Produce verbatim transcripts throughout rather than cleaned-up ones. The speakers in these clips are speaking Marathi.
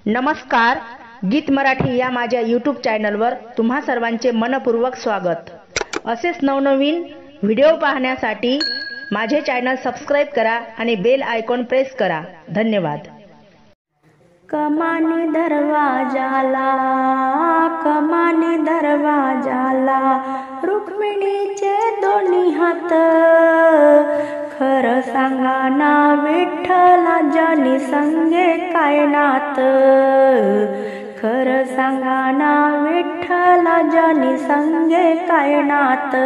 नमस्कार, गीत मराठी या माझ्या यूट्यूब चॅनलवर तुम्हा सर्वांचे मनपूर्वक स्वागत। असेच नवनवीन व्हिडिओ पाहण्यासाठी माझे चॅनल सबस्क्राइब करा आणि बेल आयकॉन प्रेस करा। धन्यवाद। कमानी दरवाजाला कमानी दरवाजाला रुक्मिणीचे दोन्ही हात, खरं सांगा ना विठ्ठला जानी संगे काय नात, खरं सांगा ना विठ्ठला जानी संगे काय नात।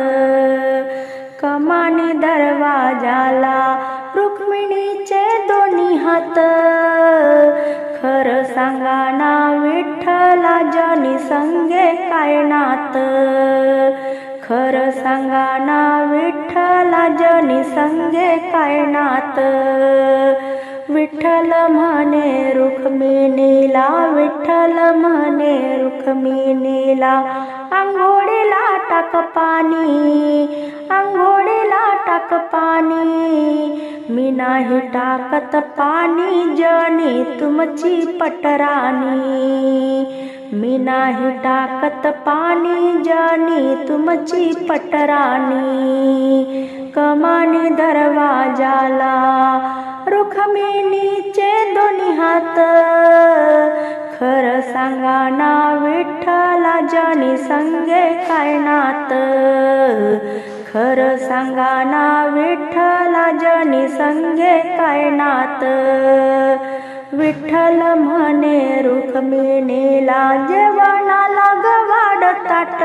कमानी दरवाजाला रुक्मिणीचे दोन्ही हात, खरं सांगा ना विठ्ठला जानी संगे काय नात, खरं सांगा ना विठ्ठला जानी संगे काय नात। विठ्ठल म्हणे रुक्मिणीला विठ्ठल म्हणे रुक्मिणीला, अंघोळीला टाक पाणी अंघोळीला टाक पाणी, मी नाही टाकत पाणी जनी तुमची पटराणी, मी नाही टाकत पाणी जनी तुमची पटराणी। कमानी दरवाजाला रुक्मिणीचे दोन्ही हात, खरं सांगा ना विठ्ठला जानी संगे काय नात, खरं सांगा ना विठ्ठला जानी संगे काय नात। विठ्ठल म्हणे रुक्मिणीला जेवणाला गवाड ताट,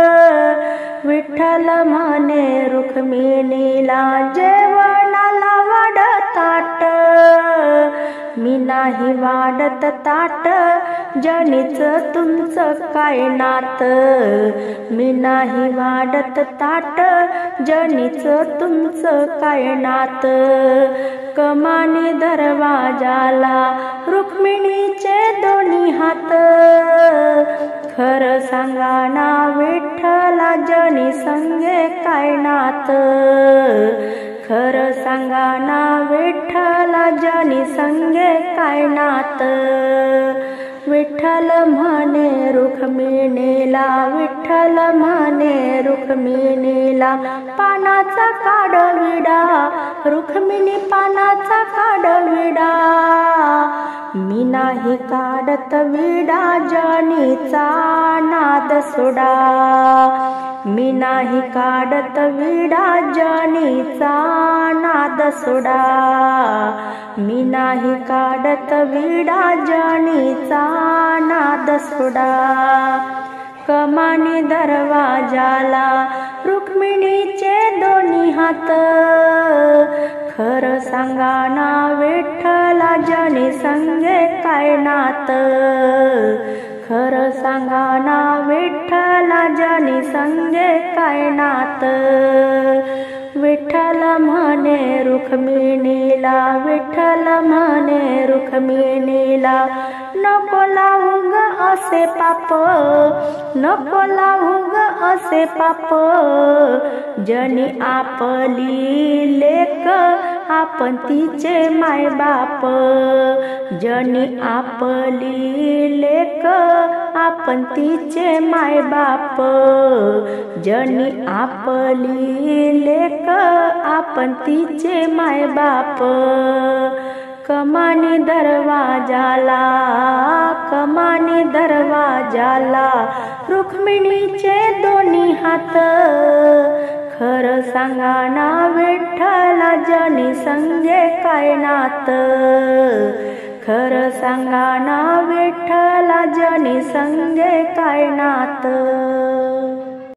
विठ्ठल म्हणे रुक्मिणीला जेवणाला वाढ ताट, मी नाही वाढत ताट जनीच तुमचं काय नात, मी नाही वाढत ताट जनीच तुमचं काय नात। कमानी दरवाजाला रुक्मिणीचे दोन्ही हात, खरं सांगा ना विठ्ठला जानी संगे काय नात, खरं सांगा ना विठ्ठला जानी संगे काय नात। विठ्ठल म्हणे रुक्मिणीला विठ्ठल म्हणे रुक्मिणीला, पानाचा काढ विडा रुक्मिणी पानाचा काढ विडा, मी नाही काढत विडा जनीचा नाद सोडा, मी नाही काढत विडा जनीचा नाद सोडा, मी नाही काढत विडा जनीचा नाद सोडा। कमानी दरवाजाला रुक्मिणीचे दोन्ही हात, खरं सांगा ना विठ्ठला जानी संगे काय नात, खरं सांगा ना विठ्ठला जानी संगे काय नात। विठ्ठल म्हणे रुक्मिणीला विठ्ठल म्हणे रुक्मिणीला, नको लावू ग असे पाप नको लावू ग असे पाप, जनी आपली लेक आपण तिचे माय बाप, जनी आपली लेक आपण तिचे माय बाप, जनी आपली लेक आपण तिचे माय बाप। कमानी दरवाजाला कमानी दरवाजाला रुक्मिणीचे दोन्ही हात, खरं सांगा ना विठ्ठला जानी संगे काय नात, खरं सांगा ना विठ्ठला जानी संगे काय नात।